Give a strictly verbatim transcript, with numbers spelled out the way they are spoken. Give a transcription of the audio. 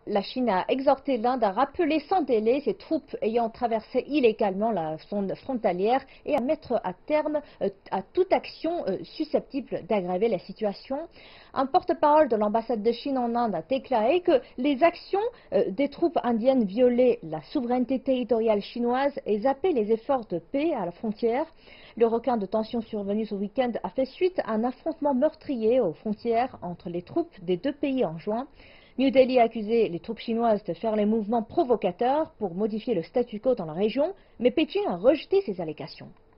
La Chine a exhorté l'Inde à rappeler sans délai ses troupes ayant traversé illégalement la zone frontalière et à mettre à terme euh, à toute action euh, susceptible d'aggraver la situation. Un porte-parole de l'ambassade de Chine en Inde a déclaré que les actions euh, des troupes indiennes violaient la souveraineté territoriale chinoise et zappaient les efforts de paix à la frontière. Le requin de tension survenu ce week-end a fait suite à un affrontement meurtrier aux frontières entre les troupes des deux pays en juin. New Delhi a accusé les troupes chinoises de faire les mouvements provocateurs pour modifier le statu quo dans la région, mais Pékin a rejeté ces allégations.